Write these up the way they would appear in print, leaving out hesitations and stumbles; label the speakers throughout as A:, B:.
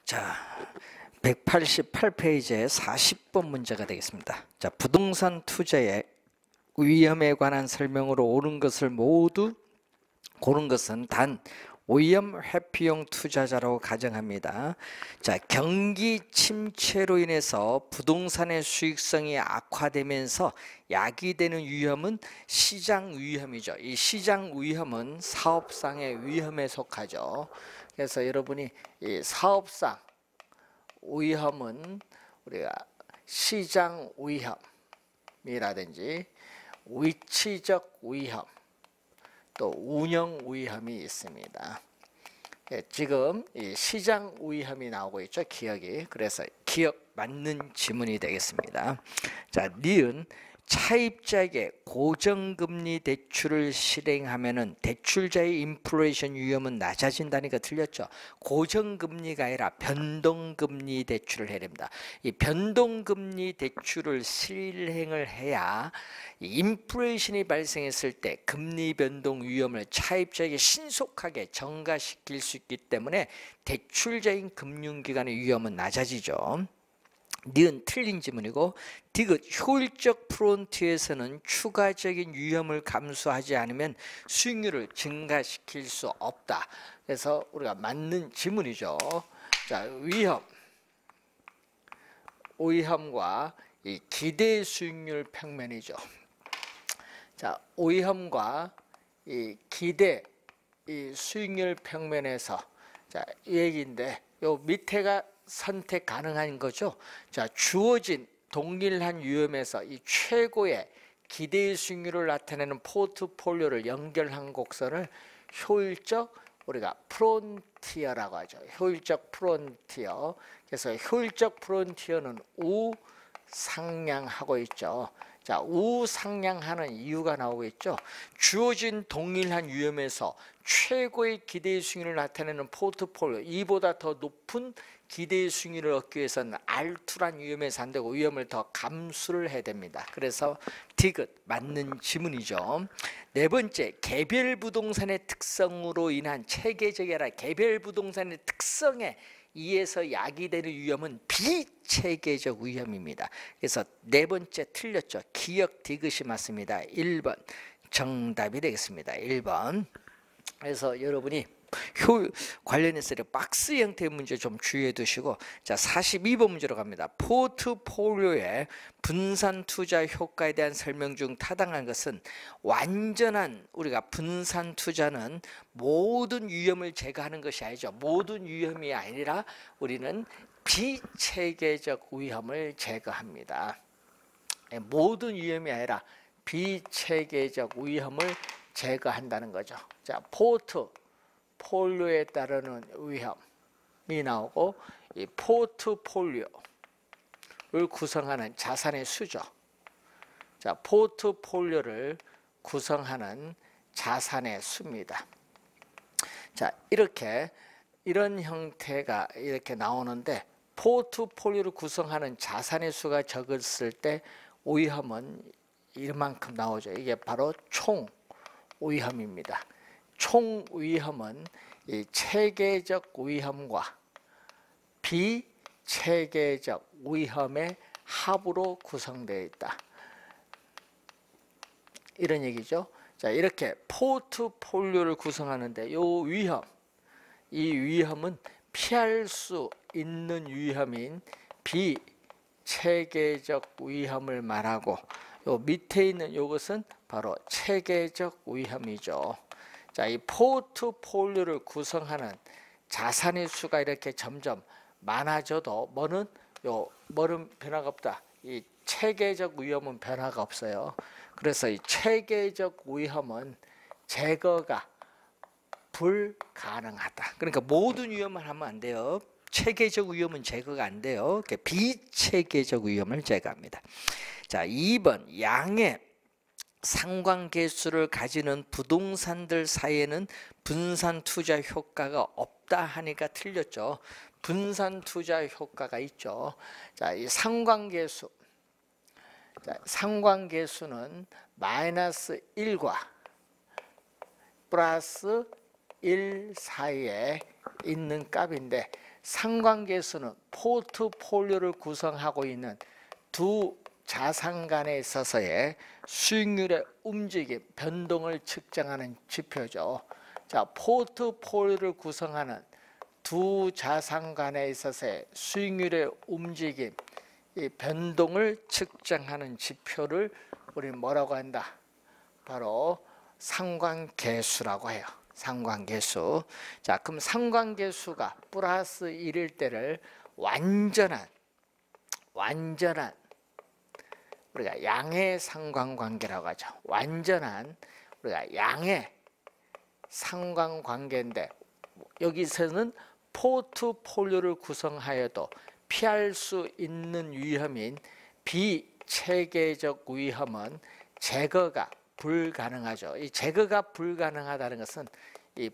A: 자, 188페이지의 40번 문제가 되겠습니다. 자, 부동산 투자의 위험에 관한 설명으로 옳은 것을 모두 고른 것은 단 오염 회피용 투자자라고 가정합니다. 자, 경기 침체로 인해서 부동산의 수익성이 악화되면서 야기되는 위험은 시장 위험이죠. 이 시장 위험은 사업상의 위험에 속하죠. 그래서 여러분이 이 사업상 위험은 우리가 시장 위험이라든지 위치적 위험, 또 운영 위험이 있습니다. 지금 이 시장 위험이 나오고 있죠. 기억이. 그래서 기억 맞는 지문이 되겠습니다. 자, 니은 차입자에게 고정금리 대출을 실행하면은 대출자의 인플레이션 위험은 낮아진다니까 틀렸죠. 고정금리가 아니라 변동금리 대출을 해야 됩니다. 이 변동금리 대출을 실행을 해야 인플레이션이 발생했을 때 금리 변동 위험을 차입자에게 신속하게 전가시킬 수 있기 때문에 대출자인 금융기관의 위험은 낮아지죠. 니은 틀린 지문이고, 디귿 효율적 프론트에서는 추가적인 위험을 감수하지 않으면 수익률을 증가시킬 수 없다. 그래서 우리가 맞는 지문이죠. 자, 위험과 이 기대 수익률 평면이죠. 자, 위험과 이 기대 이 수익률 평면에서 자, 이 얘기인데 요 밑에가 선택 가능한 거죠. 자, 주어진 동일한 위험에서 이 최고의 기대 수익률을 나타내는 포트폴리오를 연결한 곡선을 효율적 우리가 프론티어라고 하죠. 효율적 프론티어. 그래서 효율적 프론티어는 우상향하고 있죠. 자, 우상향하는 이유가 나오고 있죠. 주어진 동일한 위험에서 최고의 기대 수익률을 나타내는 포트폴리오, 이보다 더 높은 기대 수익률을 얻기 위해서는 R2란 위험에서 안 되고 위험을 더 감수를 해야 됩니다. 그래서 디귿 맞는 지문이죠. 네 번째, 개별 부동산의 특성으로 인한 체계적이 아니라 개별 부동산의 특성에 의해서 야기되는 위험은 비체계적 위험입니다. 그래서 네 번째 틀렸죠. 기억 디귿이 맞습니다. 1번 정답이 되겠습니다. 1번. 그래서 여러분이 관련해서 박스 형태의 문제 좀 주의해 두시고, 자, 42번 문제로 갑니다. 포트폴리오의 분산 투자 효과에 대한 설명 중 타당한 것은 완전한 우리가 분산 투자는 모든 위험을 제거하는 것이 아니죠. 모든 위험이 아니라 우리는 비체계적 위험을 제거합니다. 모든 위험이 아니라 비체계적 위험을 제거한다는 거죠. 자, 포트폴리오에 따르는 위험이 나오고, 이 포트폴리오를 구성하는 자산의 수죠. 자, 포트폴리오를 구성하는 자산의 수입니다. 자, 이런 형태가 이렇게 나오는데, 포트폴리오를 구성하는 자산의 수가 적었을 때 위험은 이만큼 나오죠. 이게 바로 총 위험입니다. 총 위험은 이 체계적 위험과 비체계적 위험의 합으로 구성되어 있다. 이런 얘기죠. 자, 이렇게 포트폴리오를 구성하는데 이 위험은 피할 수 있는 위험인 비체계적 위험을 말하고, 요 밑에 있는 이것은 바로 체계적 위험이죠. 자, 이 포트폴리오를 구성하는 자산의 수가 이렇게 점점 많아져도 뭐는 변화가 없다. 이 체계적 위험은 변화가 없어요. 그래서 이 체계적 위험은 제거가 불가능하다. 그러니까 모든 위험을 하면 안 돼요. 체계적 위험은 제거가 안 돼요. 비체계적 위험을 제거합니다. 자, 2번 양의 상관계수를 가지는 부동산들 사이에는 분산 투자 효과가 없다 하니까 틀렸죠. 분산 투자 효과가 있죠. 자, 이 상관계수. 자, 상관계수는 마이너스 1과 플러스 1 사이에 있는 값인데, 상관계수는 포트폴리오를 구성하고 있는 두 자산 간에 있어서의 수익률의 움직임, 변동을 측정하는 지표죠. 자, 포트폴리오를 구성하는 두 자산 간에 있어서의 수익률의 움직임, 이 변동을 측정하는 지표를 우리 뭐라고 한다? 바로 상관계수라고 해요. 상관계수. 자, 그럼 상관계수가 플러스 1일 때를 완전한 우리가 양의 상관관계라고 하죠. 완전한 우리가 양의 상관관계인데, 여기서는 포트폴리오를 구성하여도 피할 수 있는 위험인 비체계적 위험은 제거가 불가능하죠. 이 제거가 불가능하다는 것은 이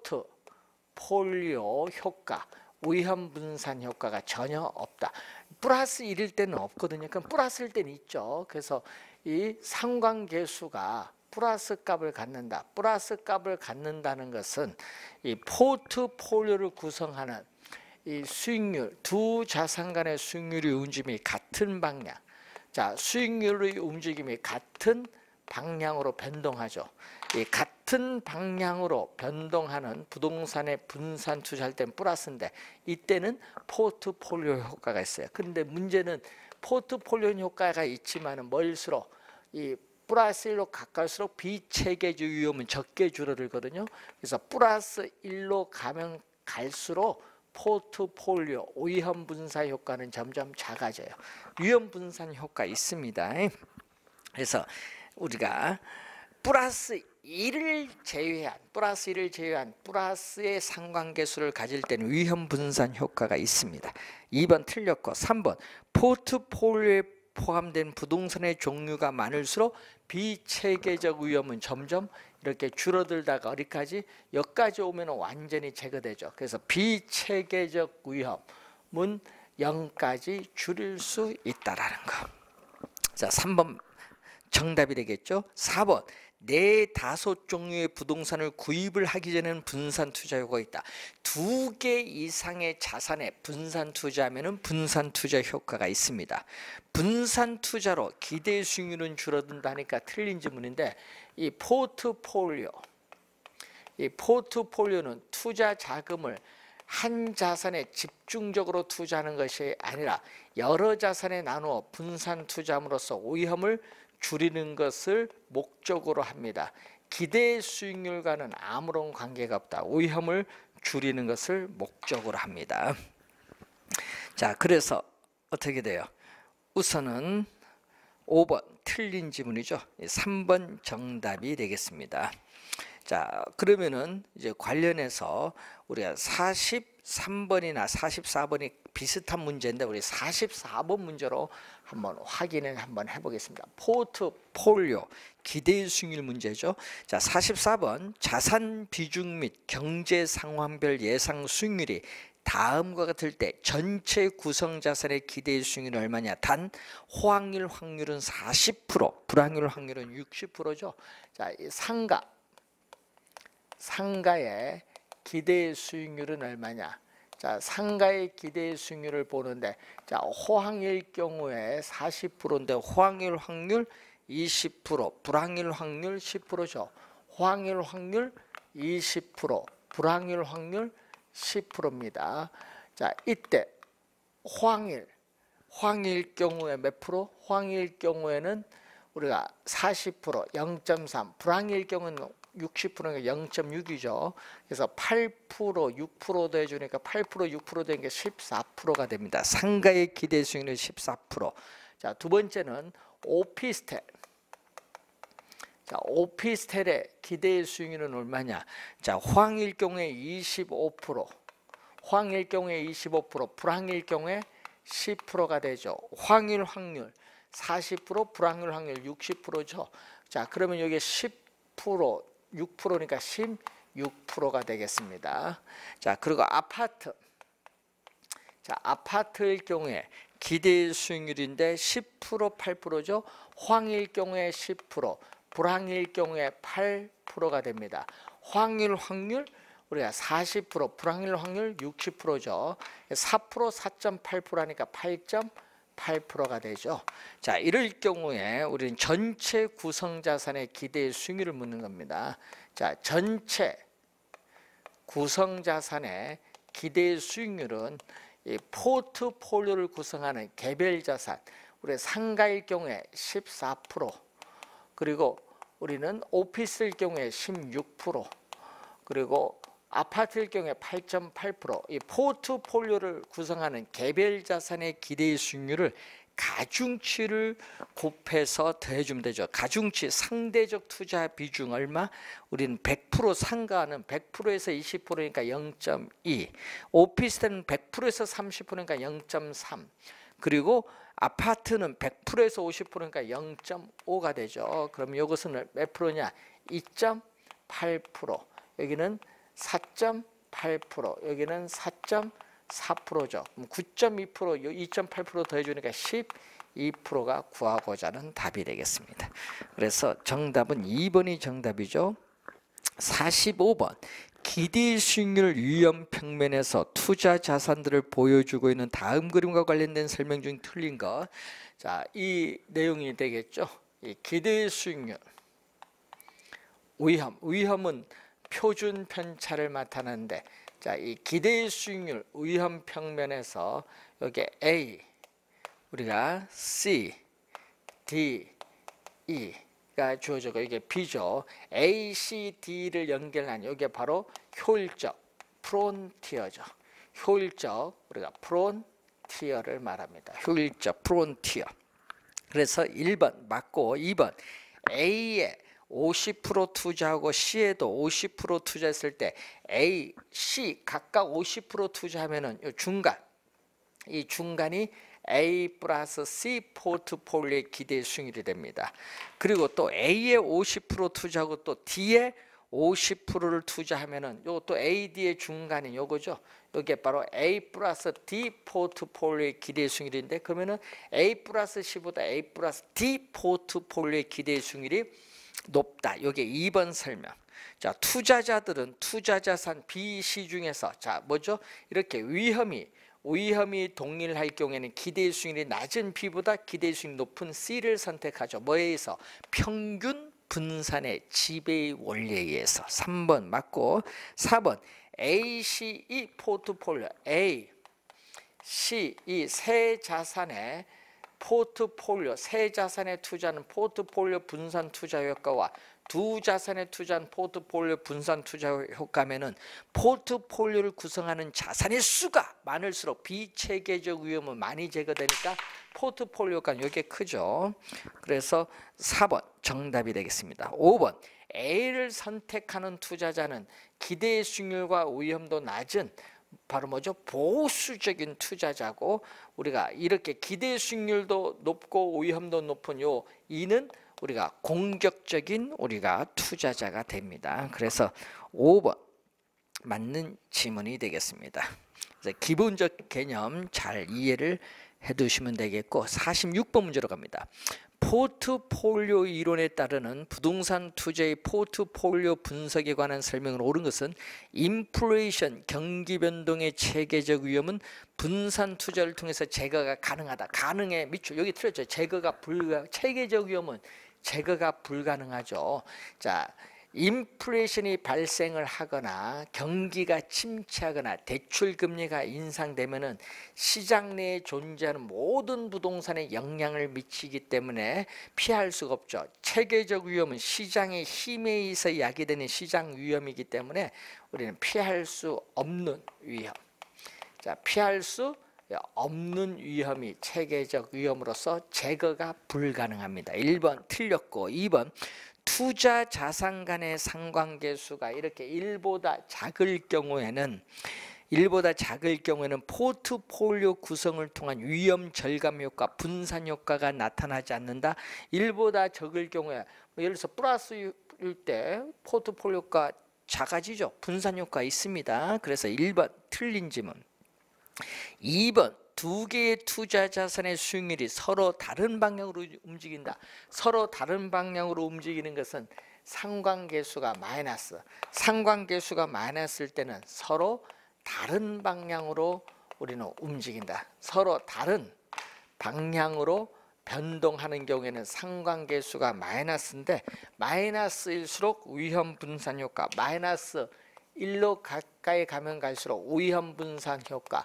A: 포트폴리오 효과, 위험 분산 효과가 전혀 없다. 플러스 1일 때는 없거든요. 그럼 플러스일 때는 있죠. 그래서 이 상관계수가 플러스 값을 갖는다. 플러스 값을 갖는다는 것은 이 포트폴리오를 구성하는 이 수익률, 두 자산 간의 수익률의 움직임이 같은 방향. 자, 수익률의 움직임이 같은 방향으로 변동하죠. 이 같은 방향으로 변동하는 부동산의 분산 투자할 때는 플러스인데, 이때는 포트폴리오 효과가 있어요. 그런데 문제는 포트폴리오 효과가 있지만은 멀수록 이 플러스 1로 가까울수록 비체계적 위험은 적게 줄어들거든요. 그래서 플러스 1로 가면 갈수록 포트폴리오 위험 분산 효과는 점점 작아져요. 위험 분산 효과 있습니다. 그래서 우리가 플러스 1을 제외한 플러스의 상관계수를 가질 때는 위험 분산 효과가 있습니다. 2번 틀렸고, 3번 포트폴리오에 포함된 부동산의 종류가 많을수록 비체계적 위험은 점점 이렇게 줄어들다가 어디까지? 여기까지 오면 완전히 제거되죠. 그래서 비체계적 위험은 0까지 줄일 수 있다라는 거. 자, 3번 정답이 되겠죠. 4번 4-5 종류의 부동산을 구입을 하기 전에는 분산 투자 효과가 있다. 2개 이상의 자산에 분산 투자하면 분산 투자 효과가 있습니다. 분산 투자로 기대 수익률은 줄어든다니까 틀린 질문인데, 이 포트폴리오는 투자 자금을 한 자산에 집중적으로 투자하는 것이 아니라 여러 자산에 나누어 분산 투자함으로써 위험을 줄이는 것을 목적으로 합니다. 기대 수익률과는 아무런 관계가 없다. 위험을 줄이는 것을 목적으로 합니다. 자, 그래서 어떻게 돼요? 우선은 5번 틀린 지문이죠. 3번 정답이 되겠습니다. 자, 그러면은 이제 관련해서 우리가 43번이나 44번이 비슷한 문제인데, 우리 44번 문제로 한번 확인을 한번 해보겠습니다. 포트폴리오 기대 수익률 문제죠. 자, 44번 자산 비중 및 경제 상황별 예상 수익률이 다음과 같을 때 전체 구성 자산의 기대 수익률은 얼마냐? 단 호황률 확률은 40%, 불황률 확률은 60%죠. 자, 이 상가의 기대 수익률은 얼마냐? 자, 상가의 기대 수익률을 보는데, 자, 호황일 경우에 40%인데 호황일 확률 20%, 불황일 확률 10%죠. 호황일 확률 20%, 불황일 확률 10%입니다. 자, 이때 호황일 경우에 몇 프로? 호황일 경우에는 우리가 40%, 0.3, 불황일 경우는 60%가 0.6이죠. 그래서 8%, 6%도 해주니까 8%, 6% 된 게 14%가 됩니다. 상가의 기대 수익률은 14%. 자, 두 번째는 오피스텔. 자, 오피스텔의 기대 수익률은 얼마냐? 자, 호황일 경우에 25%, 호황일 경우에 25%, 불황일 경우에 10%가 되죠. 호황일 확률 40%, 불황일 확률 60%죠. 자, 그러면 여기 10%, 6%니까 16%가 되겠습니다. 자, 그리고 아파트. 자, 아파트일 경우에 기대 수익률인데 10%, 8%죠. 호황일 경우에 10%, 불황일 경우에 8%가 됩니다. 호황일 확률 우리가 40% 불확률 확률 60%죠. 4% 4.8%니까 8.8%가 되죠. 자, 이럴 경우에 우리는 전체 구성 자산의 기대 수익률을 묻는 겁니다. 자, 전체 구성 자산의 기대 수익률은 이 포트폴리오를 구성하는 개별 자산, 우리 상가일 경우에 14%, 그리고 우리는 오피스일 경우에 16%, 그리고 아파트일 경우에 8.8%, 이 포트폴리오를 구성하는 개별 자산의 기대 수익률을 가중치를 곱해서 더해주면 되죠. 가중치 상대적 투자 비중 얼마? 우리는 100% 상가는 100%에서 20%니까 0.2, 오피스텔은 100%에서 30%니까 0.3, 그리고 아파트는 100%에서 50%니까 0.5가 되죠. 그럼 이것은 몇 프로냐? 2.8%, 여기는 4.8%, 여기는 4.4%죠. 9.2%, 2.8% 더해주니까 12%가 구하고자 하는 답이 되겠습니다. 그래서 정답은 2번이 정답이죠. 45번. 기대 수익률 위험 평면에서 투자 자산들을 보여주고 있는 다음 그림과 관련된 설명 중 틀린 것. 자, 이 내용이 되겠죠. 이 기대 수익률 위험은 표준 편차를 나타내는데, 자, 이 기대 수익률 위험 평면에서 여기 A, 우리가 C, D, E가 주어지고 이게 B죠. A, C, D를 연결한 이게 바로 효율적 프론티어죠. 효율적, 우리가 프론티어를 말합니다. 효율적 프론티어. 그래서 1번 맞고, 2번 A에 50% 투자하고 C에도 50% 투자했을 때 A, C 각각 50% 투자하면은 이 중간이 A 플러스 C 포트폴리오의 기대 수익률이 됩니다. 그리고 또 A에 50% 투자하고 또 D에 50%를 투자하면은 요것도 A, D의 중간인 요거죠. 이게 바로 A 플러스 D 포트폴리오의 기대 수익률인데, 그러면은 A 플러스 C보다 A 플러스 D 포트폴리오의 기대 수익률이 높다. 이게 2번 설명. 자, 투자자들은 투자자산 B, C 중에서 자 뭐죠? 이렇게 위험이 동일할 경우에는 기대 수익률이 낮은 B보다 기대 수익률이 높은 C를 선택하죠. 뭐에 의해서? 평균 분산의 지배의 원리에 의해서. 3번 맞고, 4번 A, C, E 포트폴리오 A, C, 이 세 자산의 포트폴리오, 세 자산에 투자하는 포트폴리오 분산 투자 효과와 두 자산에 투자한 포트폴리오 분산 투자 효과면은 포트폴리오를 구성하는 자산의 수가 많을수록 비체계적 위험은 많이 제거되니까 포트폴리오가 이게 크죠. 그래서 4번 정답이 되겠습니다. 5번 A를 선택하는 투자자는 기대 수익률과 위험도 낮은 바로 뭐죠? 보수적인 투자자고, 우리가 이렇게 기대 수익률도 높고 위험도 높은 요 이는 우리가 공격적인 우리가 투자자가 됩니다. 그래서 5번 맞는 지문이 되겠습니다. 그래서 기본적 개념 잘 이해를 해두시면 되겠고, 46번 문제로 갑니다. 포트폴리오 이론에 따르는 부동산 투자의 포트폴리오 분석에 관한 설명을 옳은 것은 인플레이션 경기 변동의 체계적 위험은 분산 투자를 통해서 제거가 가능하다. 가능에 미쳐. 여기 틀렸죠. 체계적 위험은 제거가 불가능하죠. 자, 인플레이션이 발생을 하거나 경기가 침체하거나 대출 금리가 인상되면은 시장 내에 존재하는 모든 부동산에 영향을 미치기 때문에 피할 수가 없죠. 체계적 위험은 시장의 힘에 의해서 야기되는 시장 위험이기 때문에 우리는 피할 수 없는 위험. 자, 피할 수 없는 위험이 체계적 위험으로서 제거가 불가능합니다. 1번 틀렸고, 2번 투자 자산 간의 상관계수가 이렇게 1보다 작을 경우에는 포트폴리오 구성을 통한 위험 절감 효과, 분산 효과가 나타나지 않는다. 1보다 적을 경우에 예를 들어서 플러스일 때 포트폴리오가 작아지죠. 분산 효과 있습니다. 그래서 1번 틀린 지문. 2번 두 개의 투자 자산의 수익률이 서로 다른 방향으로 움직인다. 서로 다른 방향으로 움직이는 것은 상관계수가 마이너스. 상관계수가 마이너스일 때는 서로 다른 방향으로 우리는 움직인다. 서로 다른 방향으로 변동하는 경우에는 상관계수가 마이너스인데, 마이너스일수록 위험 분산 효과, 마이너스 1로 가까이 가면 갈수록 위험 분산 효과,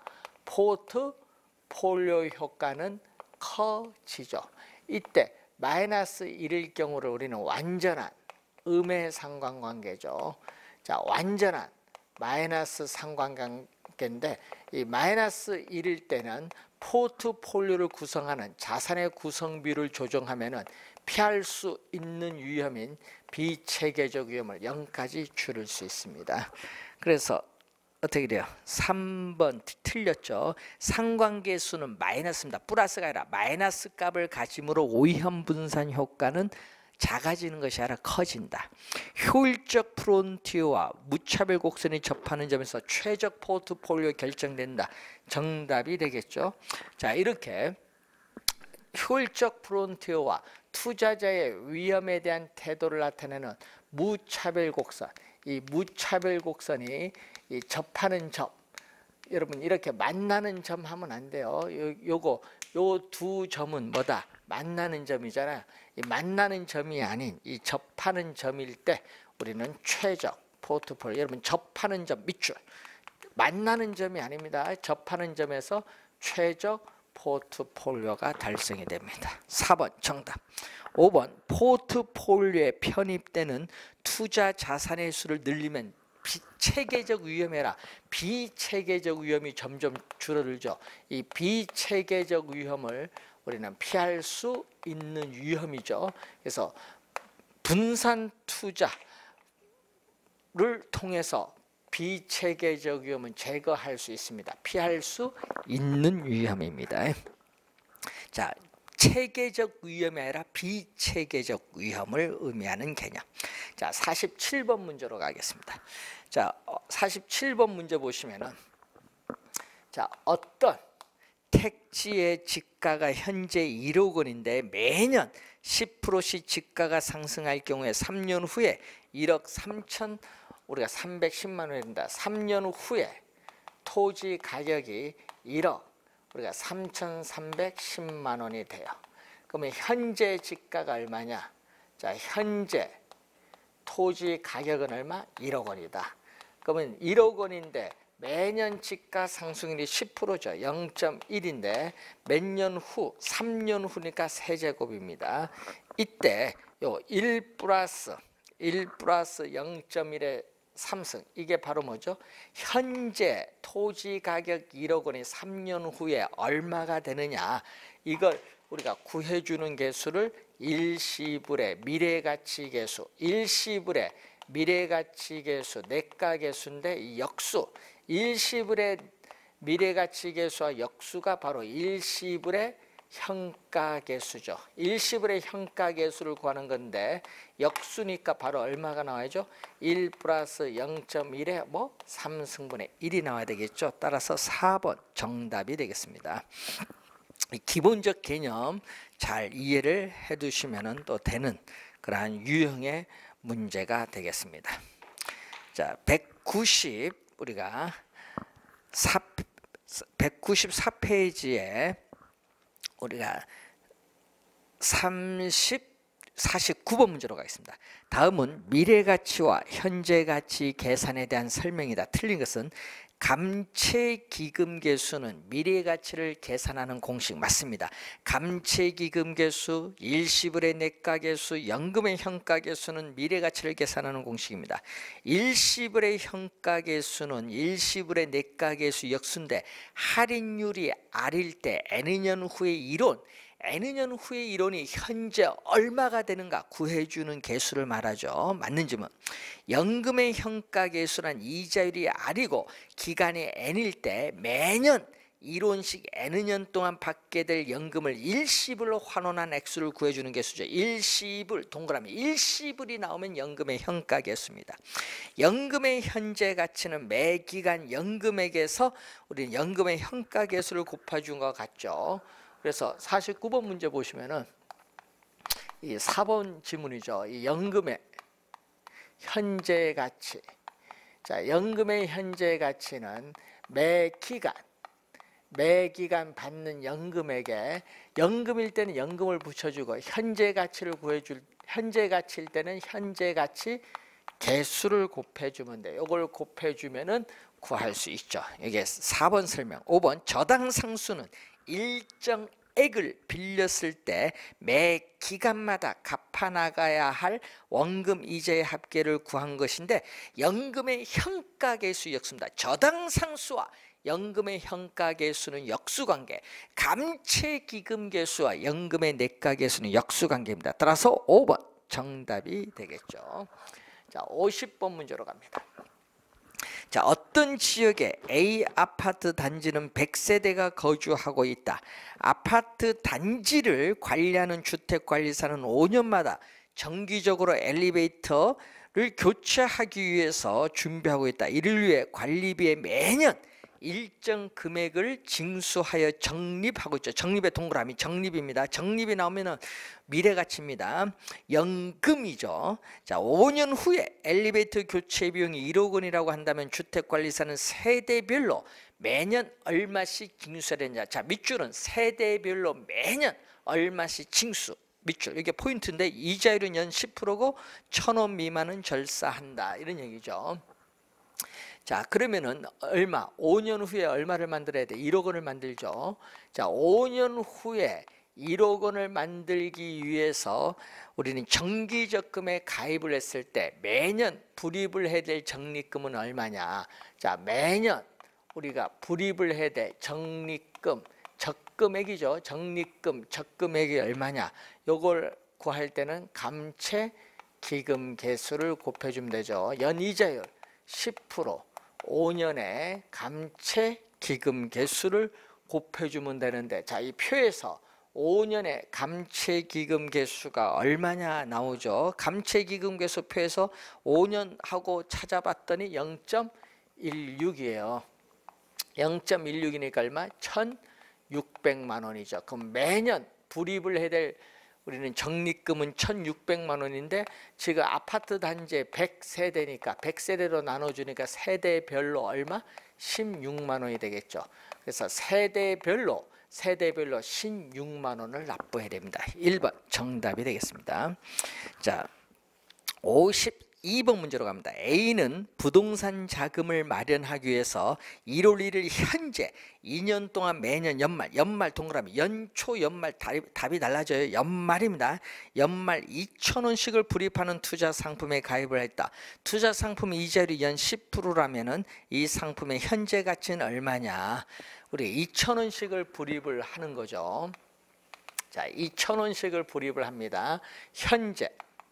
A: 포트폴리오 효과는 커지죠. 이때 마이너스 1일 경우를 우리는 완전한 음의 상관관계죠. 자, 완전한 마이너스 상관관계인데, 이 마이너스 1일 때는 포트폴리오를 구성하는 자산의 구성비를 조정하면은 피할 수 있는 위험인 비체계적 위험을 0까지 줄일 수 있습니다. 그래서 어떻게 돼요? 3번 틀렸죠. 상관계수는 마이너스입니다. 플러스가 아니라 마이너스 값을 가짐으로 위험 분산 효과는 작아지는 것이 아니라 커진다. 효율적 프론티어와 무차별 곡선이 접하는 점에서 최적 포트폴리오 결정된다. 정답이 되겠죠. 자, 이렇게 효율적 프론티어와 투자자의 위험에 대한 태도를 나타내는 무차별 곡선, 이 무차별 곡선이 이 접하는 점, 여러분 이렇게 만나는 점 하면 안 돼요. 요 두 점은 뭐다? 만나는 점이잖아요. 이 만나는 점이 아닌 이 접하는 점일 때 우리는 최적 포트폴리오, 여러분 접하는 점 밑줄, 만나는 점이 아닙니다. 접하는 점에서 최적 포트폴리오가 달성이 됩니다. 4번 정답. 5번 포트폴리오에 편입되는 투자 자산의 수를 늘리면 비체계적 위험이라 비체계적 위험이 점점 줄어들죠. 이 비체계적 위험을 우리는 피할 수 있는 위험이죠. 그래서 분산 투자를 통해서 비체계적 위험은 제거할 수 있습니다. 피할 수 있는 위험입니다. 자, 체계적 위험이 아니라 비체계적 위험을 의미하는 개념. 자, 47번 문제로 가겠습니다. 자, 47번 문제 보시면은, 자, 어떤 택지의 지가가 현재 1억 원인데 매년 10%씩 지가가 상승할 경우에 3년 후에 1억 3천, 우리가 310만 원입니다. 3년 후에 토지 가격이 1억 우리가 3,310만 원이 돼요. 그러면 현재 지가가 얼마냐? 자, 현재 토지 가격은 얼마? 1억 원이다. 그러면 1억 원인데 매년 지가 상승률이 10%죠. 0.1인데 몇 년 후? 3년 후니까 세제곱입니다. 이때 요 1 플러스 0.1의 삼승, 이게 바로 뭐죠? 현재 토지 가격 1억 원이 3년 후에 얼마가 되느냐, 이걸 우리가 구해주는 개수를 일시불의 미래가치계수, 일시불의 미래가치계수, 내가계수인데 이 역수, 일시불의 미래가치계수와 역수가 바로 일시불의 현가계수죠. 일시불의 현가계수를 구하는 건데 역수니까 바로 얼마가 나와야죠? 1 플러스 0.1의 뭐 3승분의 1이 나와야 되겠죠. 따라서 4번 정답이 되겠습니다. 기본적 개념 잘 이해를 해 두시면 또 되는 그러한 유형의 문제가 되겠습니다. 자, 190 우리가 194페이지에 우리가 49번 문제로 가겠습니다. 다음은 미래가치와 현재가치 계산에 대한 설명이다. 틀린 것은 감채기금계수는 미래가치를 계산하는 공식 맞습니다. 감채기금계수, 일시불의 내가계수, 연금의 현가계수는 미래가치를 계산하는 공식입니다. 일시불의 현가계수는 일시불의 내가계수 역수인데 할인율이 R일 때 N년 후의 이론, N년 후의 이론이 현재 얼마가 되는가 구해주는 계수를 말하죠. 맞는 질문. 연금의 현가계수란 이자율이 R이고 기간이 N일 때 매년 이론식 N년 동안 받게 될 연금을 일시불로 환원한 액수를 구해주는 계수죠. 일시불, 동그라미 일시불이 나오면 연금의 현가계수입니다. 연금의 현재 가치는 매 기간 연금액에서 우리는 연금의 현가계수를 곱해준 것 같죠. 그래서 49번 문제 보시면은 이 4번 지문이죠. 이 연금의 현재 가치. 자, 연금의 현재 가치는 매 기간 받는 연금액에, 연금일 때는 연금을 붙여주고 현재 가치를 구해줄, 현재 가치일 때는 현재 가치 개수를 곱해주면 돼요. 이걸 곱해주면은 구할 수 있죠. 이게 4번 설명. 5번 저당 상수는 일정 액을 빌렸을 때 매 기간마다 갚아나가야 할 원금 이자의 합계를 구한 것인데, 연금의 현가계수 역수입니다. 저당 상수와 연금의 현가계수는 역수관계, 감채기금계수와 연금의 내가계수는 역수관계입니다. 따라서 5번 정답이 되겠죠. 자, 50번 문제로 갑니다. 자, 어떤 지역에 A 아파트 단지는 100세대가 거주하고 있다. 아파트 단지를 관리하는 주택관리사는 5년마다 정기적으로 엘리베이터를 교체하기 위해서 준비하고 있다. 이를 위해 관리비에 매년 일정 금액을 징수하여 적립하고 있죠. 적립의 동그라미 적립입니다. 적립이 나오면은 미래가치입니다. 연금이죠. 자, 5년 후에 엘리베이터 교체 비용이 1억 원이라고 한다면 주택관리사는 세대별로 매년 얼마씩 징수해야 되냐. 자, 밑줄은 세대별로 매년 얼마씩 징수. 밑줄, 이게 포인트인데 이자율은 연 10%고 1,000원 미만은 절사한다, 이런 얘기죠. 자, 그러면은 얼마? 5년 후에 얼마를 만들어야 돼? 1억 원을 만들죠. 자, 5년 후에 1억 원을 만들기 위해서 우리는 정기적금에 가입을 했을 때 매년 불입을 해야 될 적립금은 얼마냐? 자, 매년 우리가 불입을 해야 될 적립금, 적금액이죠. 적립금, 적금액이 얼마냐? 요걸 구할 때는 감채 기금 개수를 곱해주면 되죠. 연이자율 10%, 5년에 감채 기금 개수를 곱해주면 되는데, 자, 이 표에서 5년에 감채 기금 개수가 얼마냐 나오죠. 감채 기금 개수 표에서 5년 하고 찾아봤더니 0.16이에요. 0.16이니까 얼마? 1,600만 원이죠. 그럼 매년 불입을 해야 될 우리는 적립금은 1,600만 원인데 지금 아파트 단지에 100세대니까 100세대로 나눠주니까 세대별로 얼마? 16만 원이 되겠죠. 그래서 세대별로 16만 원을 납부해야 됩니다. 1번 정답이 되겠습니다. 자, 52번 문제로 갑니다. A는 부동산 자금을 마련하기 위해서 1월 1일 현재 2년 동안 매년 연말 동그라미, 연초 연말 답이 달라져요. 연말입니다. 연말 2,000원씩을 불입하는 투자 상품에 가입을 했다. 투자 상품의 이자율이 연 10%라면은 이 상품의 현재 가치는 얼마냐? 우리 2,000원씩을 불입을 하는 거죠. 자, 2,000원씩을 불입을 합니다. 현재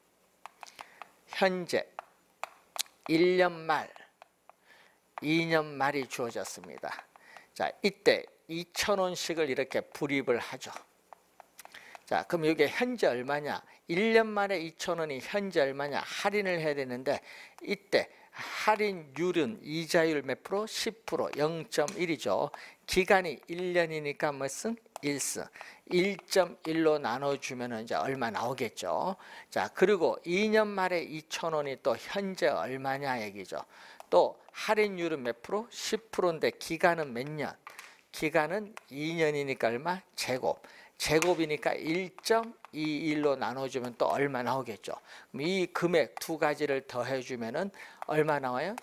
A: 1년 말, 2년 말이 주어졌습니다. 자, 이때 2,000원씩을 이렇게 불입을 하죠. 자, 그럼 이게 현재 얼마냐? 1년 만에 2,000원이 현재 얼마냐? 할인을 해야 되는데 이때 할인율은 이자율 몇 프로? 10%, 0.1이죠. 기간이 1년이니까 무슨? 1승. 1.1로 나눠주면 이제 얼마 나오겠죠. 자, 그리고 2년 말에 2,000원이 또 현재 얼마냐 얘기죠. 또 할인율은 몇 프로? 10%인데 기간은 몇 년? 기간은 2년이니까 얼마? 제곱. 제곱이니까 1.21로 나눠주면 또 얼마 나오겠죠. 그럼 이 금액 두 가지를 더해주면은 얼마 나와요?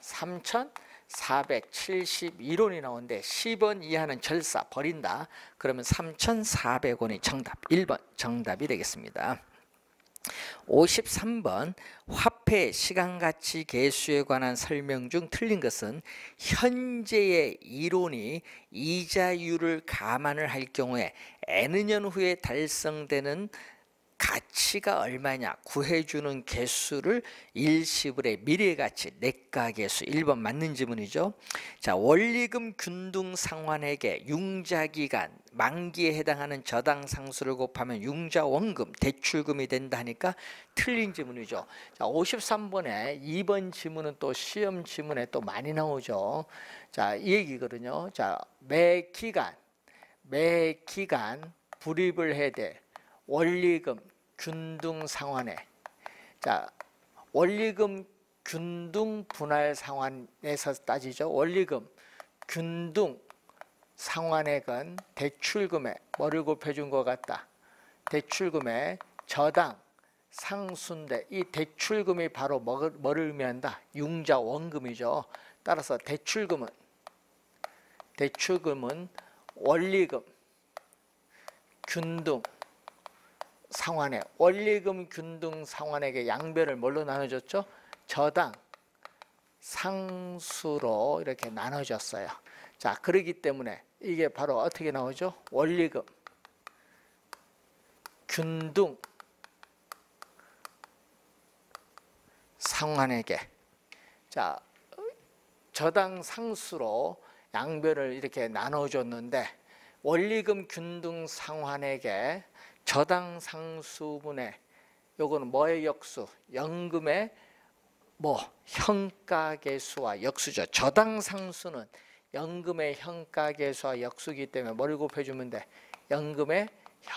A: 3,471원이 나오는데 10원 이하는 절사 버린다. 그러면 3,400원이 정답. 1번 정답이 되겠습니다. 53번 화폐 시간가치 계수에 관한 설명 중 틀린 것은 현재의 이론이 이자율을 감안을 할 경우에 N년 후에 달성되는 가치가 얼마냐 구해주는 개수를 일시불의 미래가치 내가계수 1번 맞는 지문이죠. 자, 원리금 균등 상환액의 융자기간 만기에 해당하는 저당상수를 곱하면 융자원금 대출금이 된다 하니까 틀린 지문이죠. 자, 53번에 2번 지문은 또 시험 지문에 또 많이 나오죠. 자, 이 얘기거든요. 자, 매 기간 불입을 해야 돼. 원리금 균등 상환액. 자, 원리금 균등 분할 상환에서 따지죠. 원리금 균등 상환액은 대출금에 뭐를 곱해준 것 같다. 대출금에 저당 상수인데 이 대출금이 바로 뭐를 의미한다? 융자 원금이죠. 따라서 대출금은 원리금 균등 상환액, 원리금 균등 상환액의 양변을 뭘로 나눠줬죠? 저당 상수로 이렇게 나눠졌어요. 자, 그렇기 때문에 이게 바로 어떻게 나오죠? 원리금 균등 상환액에, 자, 저당 상수로 양변을 이렇게 나눠줬는데 원리금 균등 상환액에 저당 상수분의 요거는 뭐의 역수? 연금의 현가계수와 역수죠. 저당 상수는 연금의 현가계수와 역수이기 때문에 뭘 곱해주면 돼? 연금의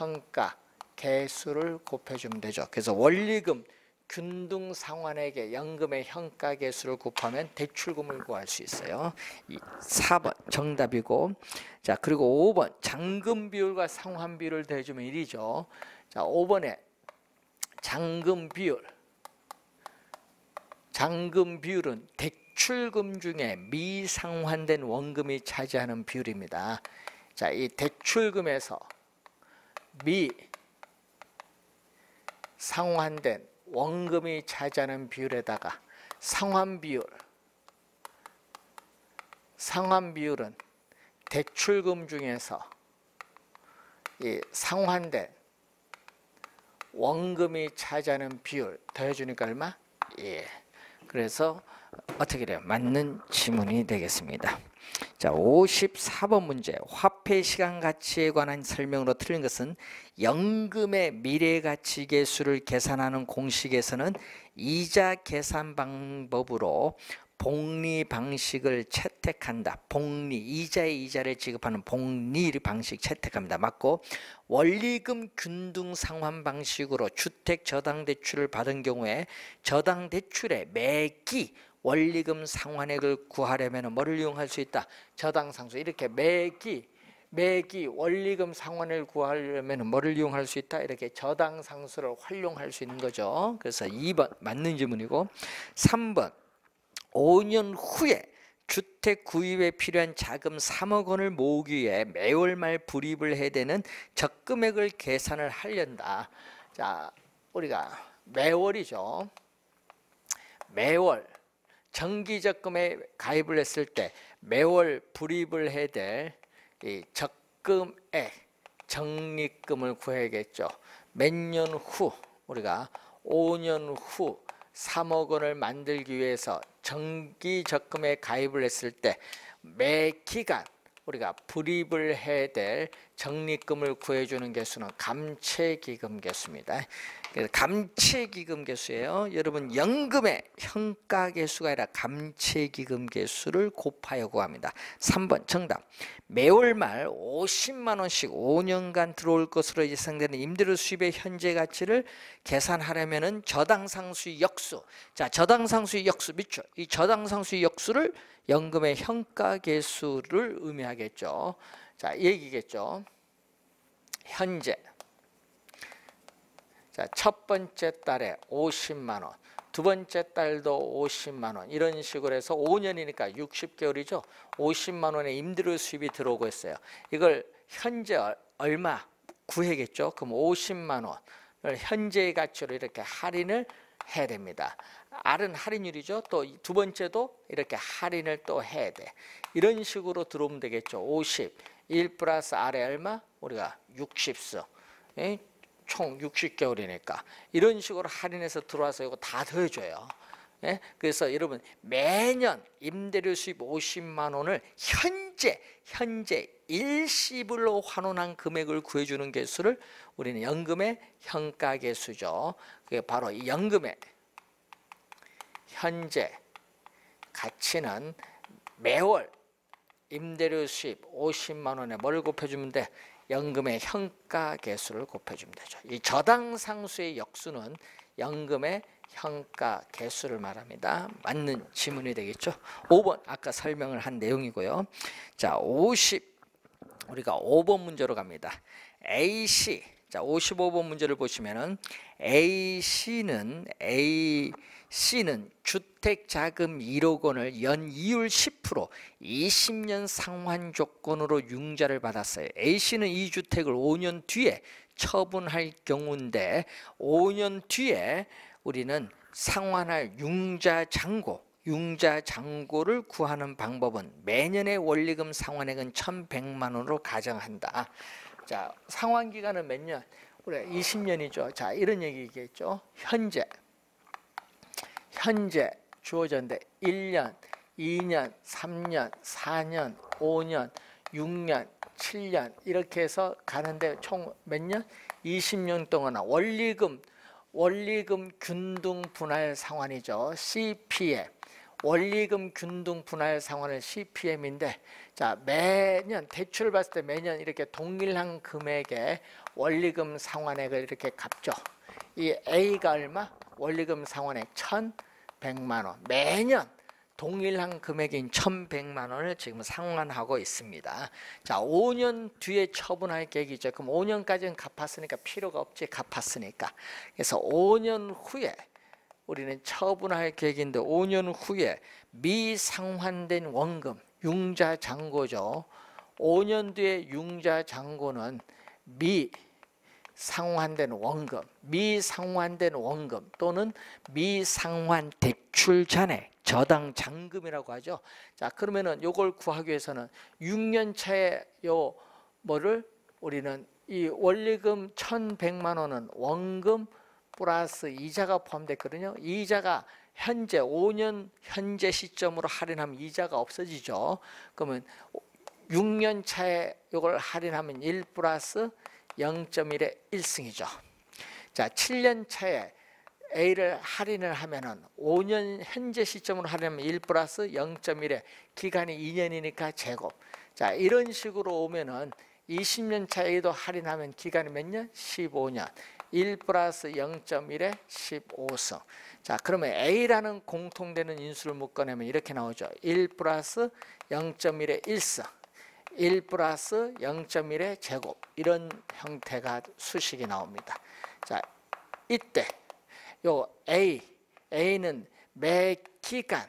A: 현가계수를 곱해주면 되죠. 그래서 원리금 균등 상환액에 연금의 현가계수를 곱하면 대출금을 구할 수 있어요. 4번 정답이고, 자, 그리고 5번 잔금 비율과 상환 비율을 더해주면 1이죠. 자, 5번에 잔금 비율은 대출금 중에 미상환된 원금이 차지하는 비율입니다. 자, 이 대출금에서 미상환된 원금이 차지하는 비율에다가 상환 비율은 대출금 중에서 이 상환된 원금이 차지하는 비율 더해주니까 얼마? 예. 그래서 어떻게 돼요? 맞는 지문이 되겠습니다. 자, 54번 문제. 화폐 시간 가치에 관한 설명으로 틀린 것은 연금의 미래 가치 계수를 계산하는 공식에서는 이자 계산 방법으로 복리 방식을 채택한다. 복리, 이자의 이자를 지급하는 복리 방식 채택합니다. 맞고, 원리금 균등 상환 방식으로 주택 저당 대출을 받은 경우에 저당 대출의 매기 원리금 상환액을 구하려면 뭐를 이용할 수 있다? 저당 상수. 이렇게 매기 원리금 상환을 구하려면 뭐를 이용할 수 있다? 이렇게 저당 상수를 활용할 수 있는 거죠. 그래서 2번 맞는 질문이고, 3번 5년 후에 주택 구입에 필요한 자금 3억 원을 모으기 위해 매월 말 불입을 해야 되는 적금액을 계산을 하련다. 자, 우리가 매월이죠. 매월 정기적금에 가입을 했을 때 매월 불입을 해야 될 이 적금액 적립금을 구해야겠죠. 몇 년 후, 우리가 5년 후 3억 원을 만들기 위해서 정기적금에 가입을 했을 때 매 기간 우리가 불입을 해야 될 적립금을 구해주는 개수는 감채기금 개수입니다. 감채기금 개수예요. 여러분, 연금의 현가 개수가 아니라 감채기금 개수를 곱하여 구합니다. 3번 정답. 매월 말 50만 원씩 5년간 들어올 것으로 예상되는 임대료 수입의 현재 가치를 계산하려면은 저당상수의 역수. 자, 저당상수의 역수 밑줄. 이 저당상수의 역수를 연금의 현가 개수를 의미하겠죠. 자, 이 얘기겠죠. 현재. 자, 첫 번째 달에 50만 원, 두 번째 달도 50만 원, 이런 식으로 해서 5년이니까 60개월이죠. 50만 원의 임대료 수입이 들어오고 있어요. 이걸 현재 얼마 구해야겠죠. 그럼 50만 원을 현재의 가치로 이렇게 할인을 해야 됩니다. R은 할인율이죠. 또 두 번째도 이렇게 할인을 또 해야 돼. 이런 식으로 들어오면 되겠죠. 50, 1 플러스 R에 얼마? 우리가 60수. 총 60개월이니까 이런 식으로 할인해서 들어와서 이거 다 더해줘요. 예? 그래서 여러분, 매년 임대료 수입 50만 원을 현재 일시불로 환원한 금액을 구해주는 개수를 우리는 연금의 현가 개수죠. 그게 바로 이 연금의 현재 가치는 매월 임대료 수입 50만 원에 뭘 곱해주면 돼? 연금의 현가 개수를 곱해주면 되죠. 이 저당 상수의 역수는 연금의 현가 개수를 말합니다. 맞는 지문이 되겠죠. 5번 아까 설명을 한 내용이고요. 자, 우리가 5번 문제로 갑니다. AC. 자, 55번 문제를 보시면은 AC는 주택자금 1억 원을 연 이율 10% 20년 상환 조건으로 융자를 받았어요. A씨는 이 주택을 5년 뒤에 처분할 경우인데 5년 뒤에 우리는 상환할 융자 잔고를 구하는 방법은 매년의 원리금 상환액은 1,100만 원으로 가정한다. 자, 상환 기간은 몇 년? 우리 20년이죠. 자, 이런 얘기겠죠. 현재 주어졌는데 1년, 2년, 3년, 4년, 5년, 6년, 7년 이렇게 해서 가는데 총 몇 년? 20년 동안 원리금 균등 분할 상환이죠. CPM. 원리금 균등 분할 상환은 CPM인데, 자, 매년 대출을 받을 때 매년 이렇게 동일한 금액의 원리금 상환액을 이렇게 갚죠. 이 A가 얼마? 원리금 상환액 1,100만 원. 매년 동일한 금액인 1,100만 원을 지금 상환하고 있습니다. 자, 5년 뒤에 처분할 계획이죠. 그럼 5년까지는 갚았으니까 필요가 없지, 갚았으니까. 그래서 5년 후에 우리는 처분할 계획인데 5년 후에 미상환된 원금, 융자 잔고죠. 5년 뒤에 융자 잔고는 미상환된 원금 또는 미상환 대출 잔액, 저당 잔금이라고 하죠. 자, 그러면은 요걸 구하기 위해서는 6년 차에 우리는 이 원리금 1,100만 원은 원금 플러스 이자가 포함됐거든요. 이자가 현재 5년 현재 시점으로 할인하면 이자가 없어지죠. 그러면 6년 차에 이걸 할인하면 1 플러스 0.1의 1승이죠. 자, 7년 차에 A를 할인을 하면은 5년 현재 시점으로 할인하면 1 플러스 0.1의 기간이 2년이니까 제곱. 자, 이런 식으로 오면은 20년 차에도 할인하면 기간이 몇 년? 15년. 1 플러스 0.1의 15승. 자, 그러면 A라는 공통되는 인수를 묶어내면 이렇게 나오죠. 1 플러스 0.1의 1승. 1 플러스 0.1의 제곱. 이런 형태가 수식이 나옵니다. 자, 이때 요 A는 매 기간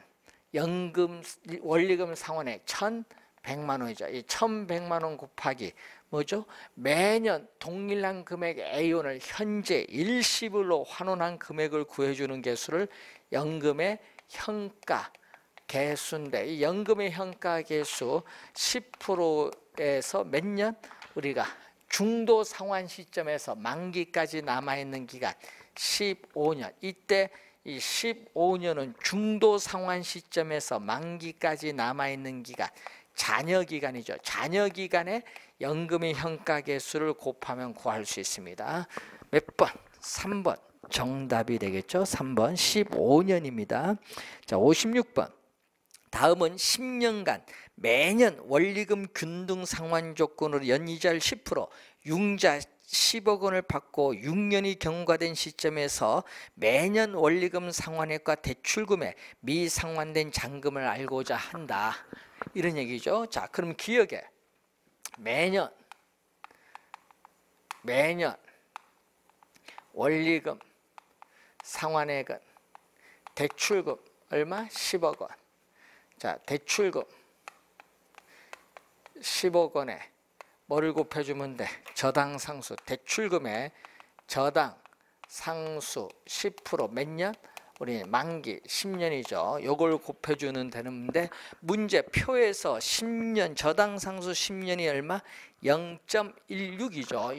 A: 원리금 상환액 1,100만 원이죠. 이 1,100만 원 곱하기 뭐죠? 매년 동일한 금액의 A원을 현재 일시불로 환원한 금액을 구해주는 개수를 연금의 현가 개수인데, 이 연금의 현가 개수 10%에서 몇 년? 우리가 중도 상환 시점에서 만기까지 남아있는 기간 15년. 이때 이 15년은 중도 상환 시점에서 만기까지 남아있는 기간, 잔여 기간이죠. 잔여 기간에 연금의 현가 개수를 곱하면 구할 수 있습니다. 몇 번? 3번 정답이 되겠죠. 3번 15년입니다. 자, 56번. 다음은 10년간 매년 원리금 균등 상환 조건으로 연이자를 10%, 융자 10억 원을 받고 6년이 경과된 시점에서 매년 원리금 상환액과 대출금액, 미상환된 잔금을 알고자 한다. 이런 얘기죠. 자, 그럼 기억에 매년 원리금 상환액은 대출금 얼마? 10억 원. 자, 대출금 10억 원에 뭐를 곱해주면 돼? 저당 상수. 대출금의 저당 상수 10% 몇 년? 우리 만기 10년이죠. 요걸 곱해주는 되는데, 문제표에서 10년 저당 상수 10년이 얼마? 0.16이죠.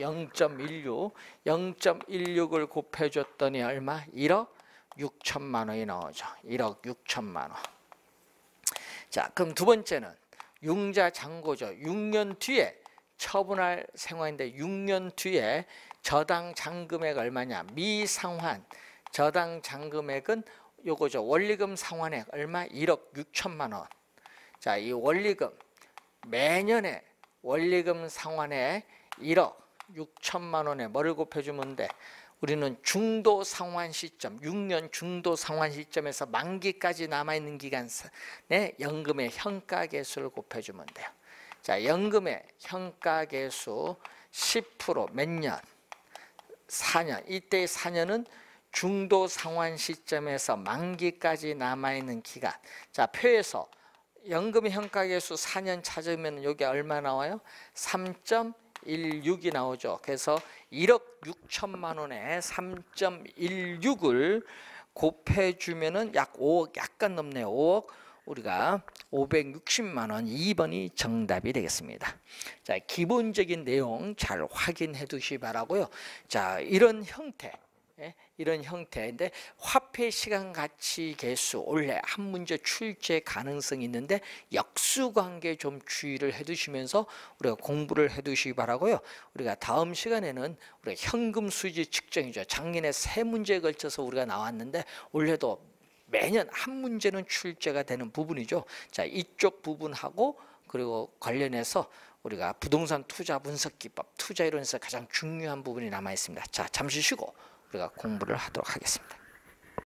A: 0.16을 곱해줬더니 얼마? 1억 6천만 원이 나오죠. 1억 6천만 원. 자, 그럼 두 번째는 융자 잔고죠. 6년 뒤에 처분할 생활인데 6년 뒤에 저당 잔금액 얼마냐? 미상환 저당 잔금액은 요거죠. 원리금 상환액 얼마? 1억 6천만 원. 자, 이 원리금 매년에 원리금 상환액 1억 6천만 원에 뭐를 곱해주면 돼? 우리는 중도 상환 시점, 6년 중도 상환 시점에서 만기까지 남아있는 기간에 연금의 현가계수를 곱해주면 돼요. 자, 연금의 현가계수 10% 몇 년? 4년. 이때의 4년은 중도 상환 시점에서 만기까지 남아있는 기간. 자, 표에서 연금의 현가계수 4년 찾으면 여기 얼마 나와요? 3.16이 나오죠. 그래서 1억 6천만 원에 3.16을 곱해주면은 약 5억, 약간 넘네요. 5억, 우리가 560만 원, 2번이 정답이 되겠습니다. 자, 기본적인 내용 잘 확인해 두시 바라고요. 자, 이런 형태. 이런 형태인데 화폐 시간 가치 계수 원래 한 문제 출제 가능성이 있는데 역수관계 좀 주의를 해두시면서 우리가 공부를 해두시기 바라고요. 우리가 다음 시간에는 우리가 현금 수지 측정이죠. 작년에 3문제에 걸쳐서 우리가 나왔는데 올해도 매년 한 문제는 출제가 되는 부분이죠. 자, 이쪽 부분하고 그리고 관련해서 우리가 부동산 투자 분석 기법, 투자 이론에서 가장 중요한 부분이 남아 있습니다. 자, 잠시 쉬고 우리가 공부를 하도록 하겠습니다.